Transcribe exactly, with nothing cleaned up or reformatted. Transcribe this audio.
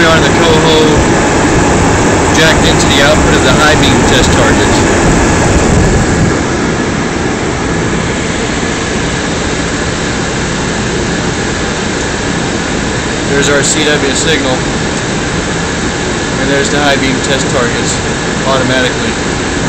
are on the coho jacked into the output of the high beam test targets. There's our C W signal, and there's the high beam test targets automatically.